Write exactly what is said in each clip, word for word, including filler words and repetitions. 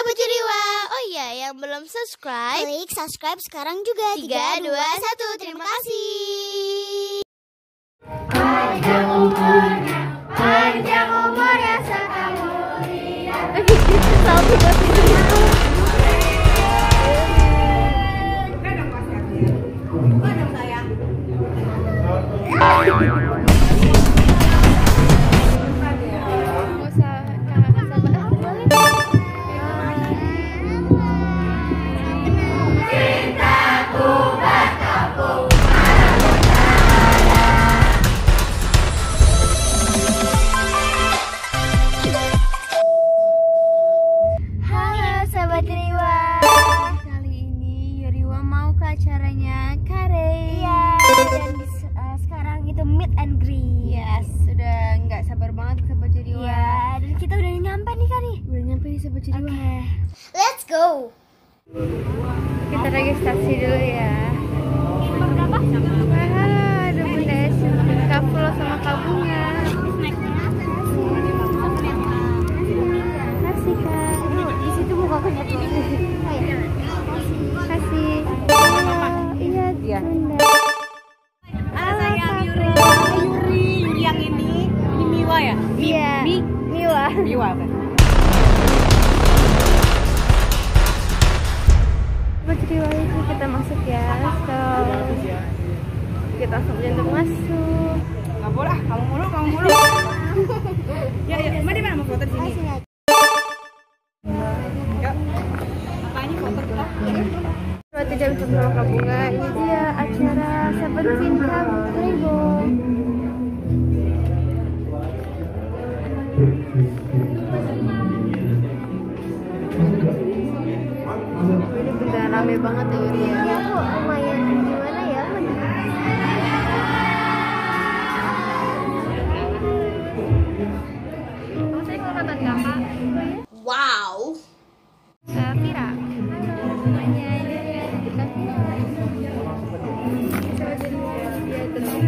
Sobat Jeriwa. Oh iya, yang belum subscribe, klik subscribe sekarang juga. Tiga, dua, satu. Terima kasih. Panjang umurnya, panjang umurnya serta mulia. Acaranya Kare. Iya, dan uh, sekarang itu meet and greet. Yes, sudah nggak sabar banget Sobat Jeriwa. Iya, dan kita udah nyampe nih Kare. Udah nyampe nih Sobat Jeriwa. Okay. Let's go. Kita registrasi dulu ya. Nomor berapa? Wah, ada Bunda Esi, Kak Flo sama Kak Bunga. Kasih Kak. Di situ muka aku nyatu. Kasih. Iya, Iya. Bunda. Saya Yuri. Yuri, Yuri yang ini. Ini Miwa ya? Mi, Iya. Mi, Miwa. Miwa kan? Sobat Jeriwa, itu kita masuk ya. So, kita langsung aja untuk masuk. Nggak boleh, ah, kamu mulu, kamu mulu. Ya, ya, mana mana mau foto di sini? Yuk. Apa ini foto kita? Waktu jam sebelum Kak Bunga, ini dia acara Seventeen Cup Playboy. Ini beneran rame banget ya Yuri ya. Iya kok lumayan gimana ya? Oh, saya kelihatan kakak. Wow. Kak Vira. Namanya ini dia Kak Vira. Sobat Jeriwa, dia terus.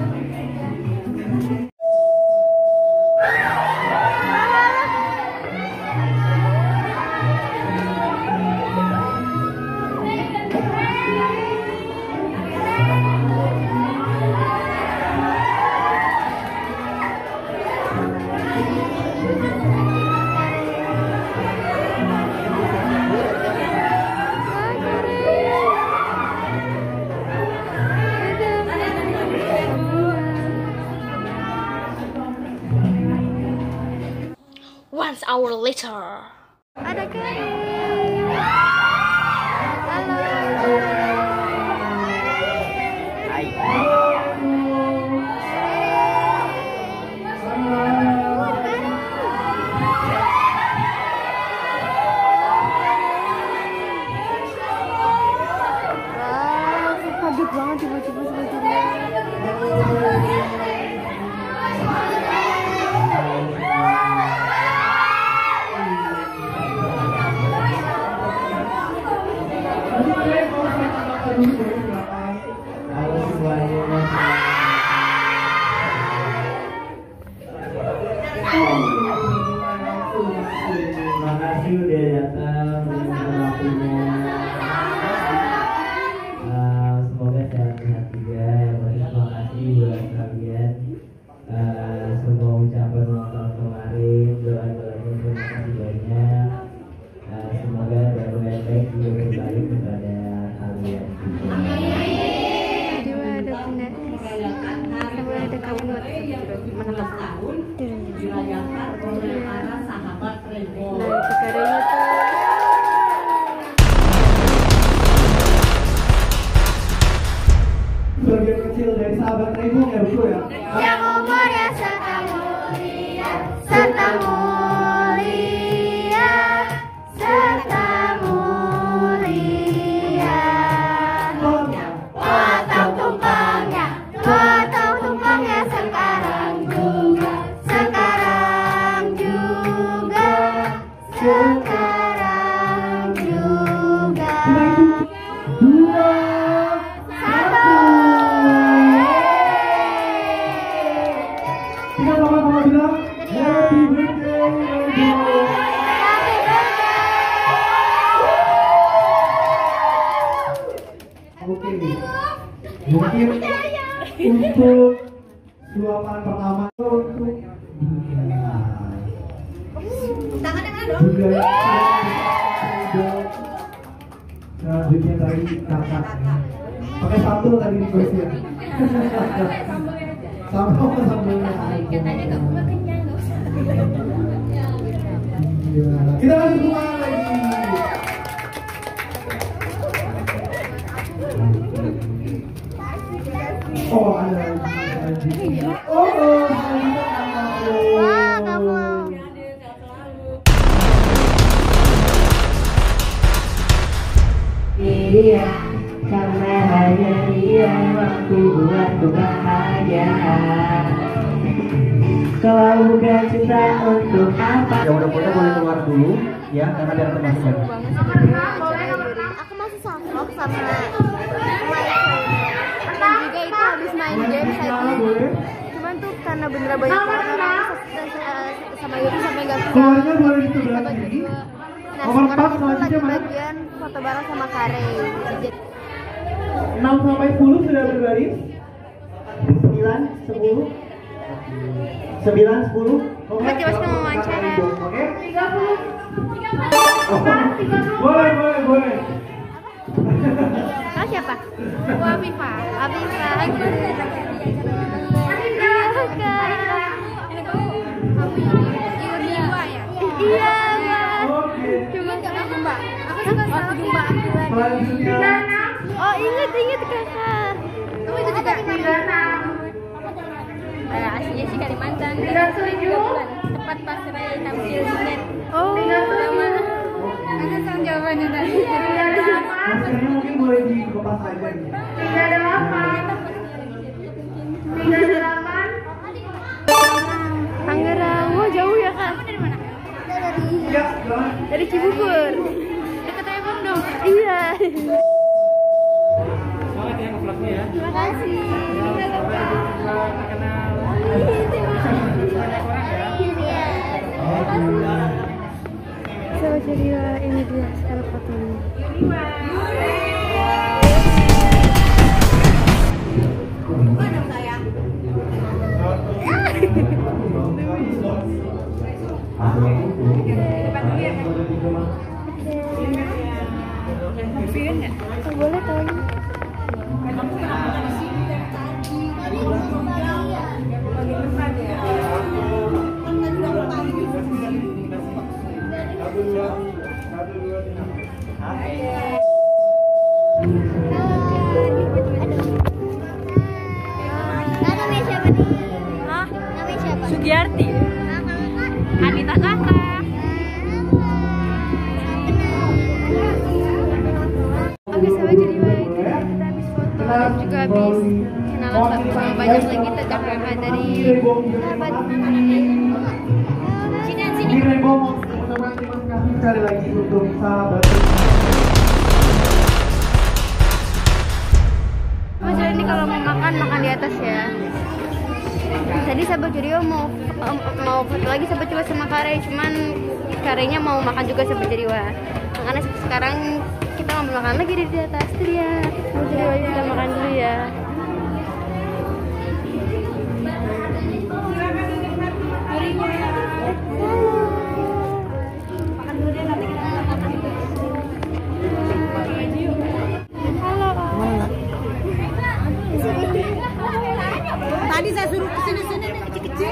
One hour later. Ada Kare. Halo. Hai. Wow, kaget banget tiba-tiba Sobat Jeriwa. Halo semuanya. Terima kasih udah datang menyempatkan waktunya. Uh, semoga sehat-sehat juga. Yang pasti terima kasih buat kalian. Uh, semua ucapan ulang tahun kemarin, doa-doanya terima kasih banyak. Uh, semoga doa yang baik juga kembali kepada kalian. Jeriwa ada Bunda sama ada Kak Bunga. Mana Kak Bunga? Nah, itu Karenya tuh. Sebagian kecil dari sahabat Rebo ya betul ya? Yang umurnya serta mulia, serta mulia, serta mulia. Potong tumpengnya, potong tumpengnya sekarang juga, sekarang juga, sekarang juga. Dua, Satu. tiga sama-sama bilang happy birthday Rebo. Happy birthday. terakhir untuk suapan pertama untuk Tangannya mana dong? juga selanjutnya dari kakak pakai sambal tadi di kursi ya. Sambal sambal Katanya gak mau kenyang, gak usah. kita lanjut keluar lagi. Oh ada lagi. Oh oh Wah, kamu. Dia karena hanya dia waktu buatku bahagia. Kalau bukan cinta untuk apa? Ya udah-udah boleh keluar dulu ya karena biar teman Seru banget sih. Aku masih sangkok sama dan juga itu habis main game cycling. Cuman tuh karena beneran banyak banget orang sama Yuri sampai nggak bisa. keluarnya boleh itu berarti. Nah Nomor sekarang empat itu lagi selanjutnya mana? bagian foto bareng sama Kare. enam sampai sepuluh sudah berbaris. sembilan, sepuluh, sembilan, sepuluh. Oke, coba kita wawancara. Oke? Boleh, boleh, boleh. Ah siapa? Aku Afifa. Afifa. Iya kak. Yuri ya? Iya mbak. Oke. Cuma nggak aku mbak. Aku suka sama mbak. Selanjutnya. Oh inget inget kakak. Kamu itu juga Eh, aslinya sih Kalimantan, dan sudah tiga bulan tepat pas Raya tampil di net. Oh. Sama ada sang jawabannya tadi. Maskernya mungkin boleh dikepas aja nih. Tangerang. Wah jauh ya kak. Dari mana? Ya, jangan. Dari Cibubur. Dekat Ebong dong. Iya. Semangat ya ngevlognya ya. Terima kasih. So jadi ini dia sekarang fotonya. Bukan dong sayang. Oh, boleh tolong. Namanya siapa nih? Hah? Namanya siapa? Sugiarti. Anita kakak. Oke, sama jadi baik. Kita habis foto dan juga habis kenalan sama banyak lagi tetangga dari sahabat. Sini sini. Di Rainbow Mall, teman-teman, terima kasih sekali lagi untuk sahabat. Mas ini kalau mau makan makan di atas ya. Tadi sahabat Jurio mau mau foto lagi sahabat Jiwa sama Kare, cuman Karenya mau makan juga sahabat Jiwa. Makanya sekarang kita mau makan lagi di atas tuh dia. Sahabat Jiwa kita makan dulu ya. Halo. Tadi saya suruh kesini sini nih kecil-kecil.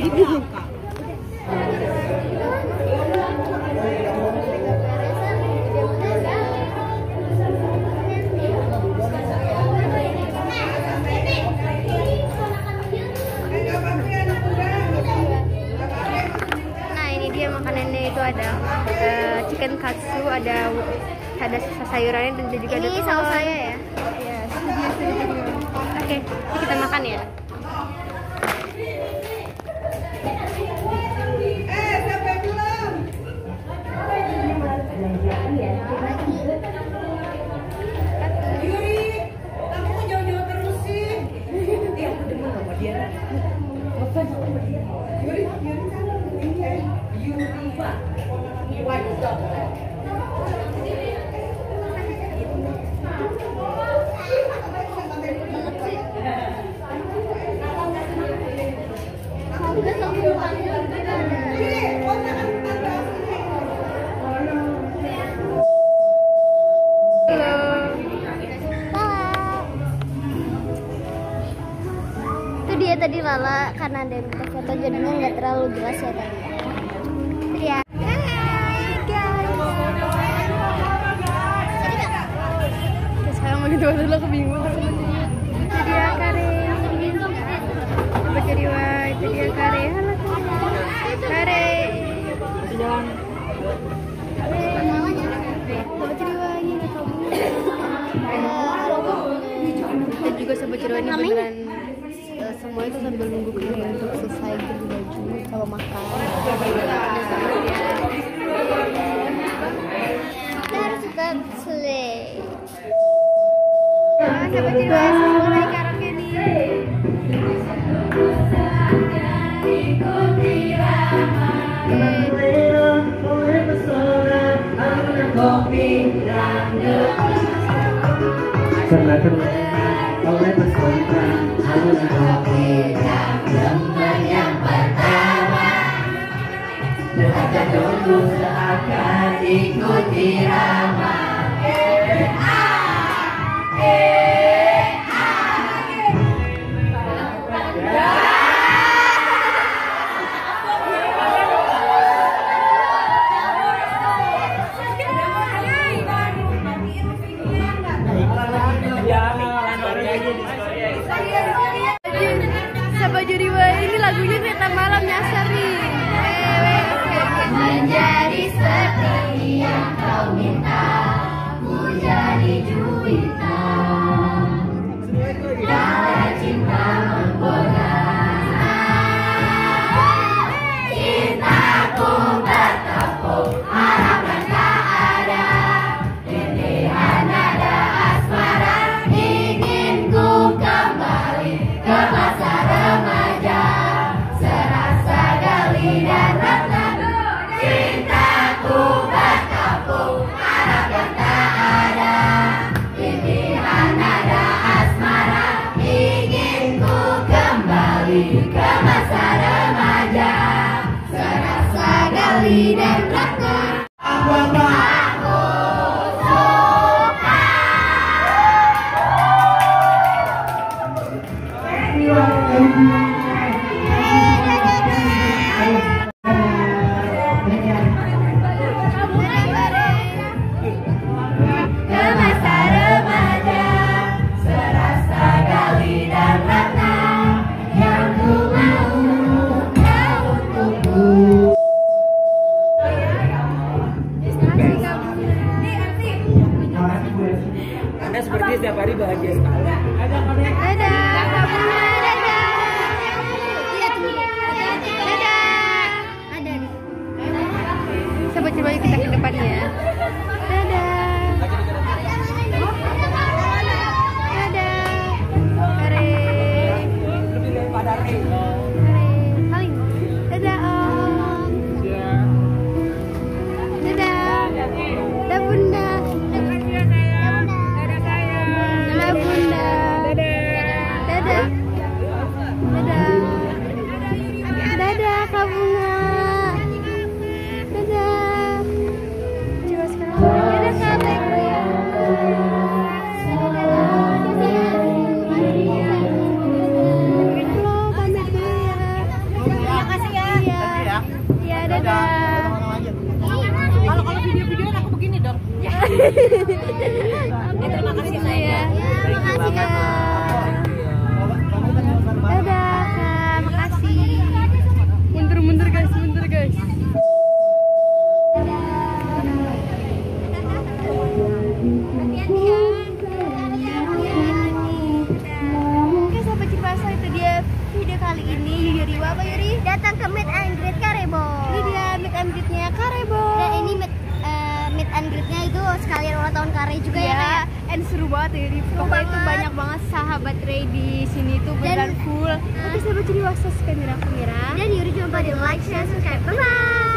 Nah ini dia makanannya itu ada uh, chicken katsu, ada ada sayurannya dan juga ada Ini saus saya ya. Iya, oke, kita makan ya. Itu dia tadi Lala, karena ada yang minta foto jadinya nggak terlalu jelas ya tadi. Itu dia. Hai guys. Terus sekarang begitu foto dulu kebingungan sama dia. Itu dia Kare. Coba cari wah, itu dia Kare. Halo Kare. Jalan. Coba cari wah ini kamu. Dan juga sobat cerewet ini beneran uh, semua itu sambil nunggu kalian untuk selesai ganti baju kalau makan. Kita harus tetap slay. Ah, sobat cerewet mulai karaoke nih. Karena oleh pesona aku kopi dan lembar yang pertama dan tunggu seakan ikuti irama. Sahabat Juriwa, ini lagunya kereta malam nyasar nih. Menjadi seperti yang kau minta, ku jadi juwita. Kalau cinta menggoda, cintaku bertepuk, harapan tak ada. Pilihan ada asmara, ingin ku kembali ke masa remaja, serasa gali dan ratna. Cintaku bertepuk, harapan tak ada. Pilihan ada asmara, ingin ku kembali ke masa remaja, serasa gali dan ratna. Aku suka. Ke masa remaja, serasa gali dan ratna, yang ku mau kau untukku. Anda seperti setiap hari bahagia sekali. Dadah, dadah. Dadah. Ada nih. Coba coba kita ke depan ya. Dadah. Dadah. Kare. Lebih daripada Ray. Kare. Paling. Dadah Om. Dadah. Dadah Bunda. Dadah Bunda. Dadah. Dadah. Dadah Kak Bunga. Dadah. Coba sekarang. Dadah Kak Teko. Halo, pamit dulu ya. Makasih ya. Iya. Iya, dadah. Kalau kalau video-videoan aku begini dong. Eh, terima kasih saya. Makasih Kak. Dadah Kak, makasih. Mundur-mundur guys, mundur guys. Hati-hati ya. Oke sahabat Cipasa, itu dia video kali ini. Yuri apa Yuri? Datang ke Meet and Greet Karebo. Ini dia Meet and Greet-nya Karebo. Dan ini Meet uh, Meet and Greet-nya itu sekalian ulang tahun Kare juga ya, ya. And seru banget ya, di pokoknya itu banyak banget sahabat Ray di sini tuh beneran full. Oke sahabat Cipasa, kamera kamera. Dan Yuri jangan lupa di like, share, subscribe. Bye bye.